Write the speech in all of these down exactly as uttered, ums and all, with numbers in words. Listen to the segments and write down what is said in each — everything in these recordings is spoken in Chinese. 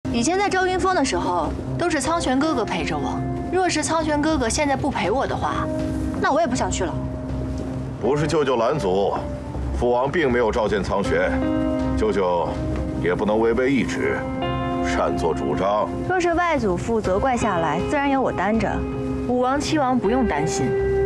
以前在周云峰的时候，都是苍玄哥哥陪着我。若是苍玄哥哥现在不陪我的话，那我也不想去了。 不是舅舅拦阻，父王并没有召见苍玄，舅舅也不能违背懿旨，擅作主张。 若是外祖父责怪下来，自然由我担着。武王、七王不用担心。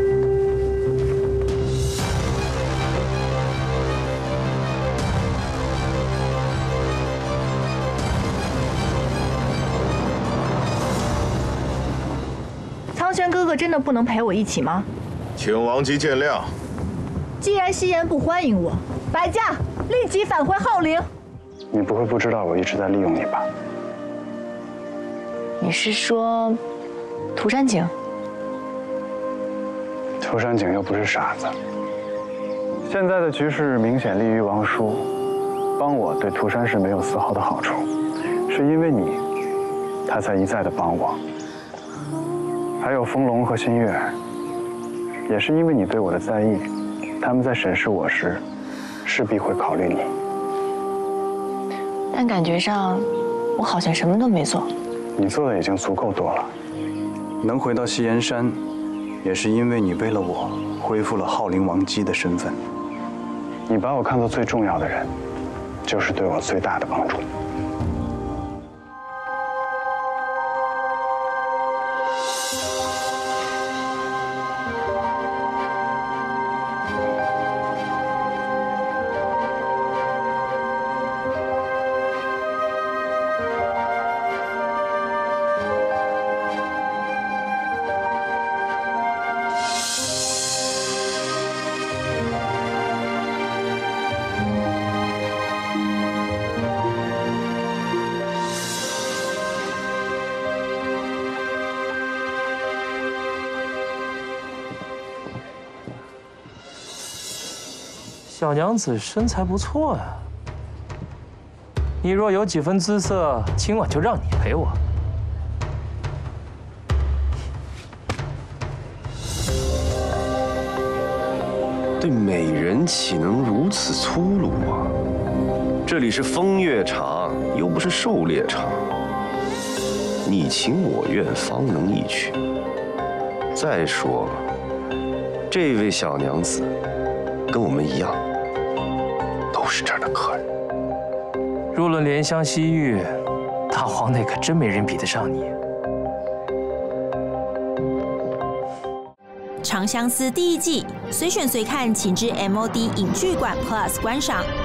苍玄哥哥真的不能陪我一起吗？ 请王姬见谅。 既然西颜不欢迎我，白驾立即返回浩陵。 你不会不知道我一直在利用你吧？ 你是说涂山璟？ 涂山璟又不是傻子。现在的局势明显利于王叔，帮我对涂山氏没有丝毫的好处，是因为你，他才一再的帮我。 还有风龙和新月，也是因为你对我的在意，他们在审视我时，势必会考虑你。 但感觉上，我好像什么都没做。 你做的已经足够多了。能回到西岩山，也是因为你为了我恢复了浩陵王姬的身份。你把我看作最重要的人，就是对我最大的帮助。 小娘子身材不错啊，你若有几分姿色，今晚就让你陪我。 对美人岂能如此粗鲁啊？这里是风月场，又不是狩猎场，你情我愿方能一曲。再说了，这位小娘子跟我们一样。 都是这儿的客人。 若论怜香惜玉，大皇内可真没人比得上你。 《长相思》第一季随选随看，请至 M O D 影剧馆 Plus 观赏。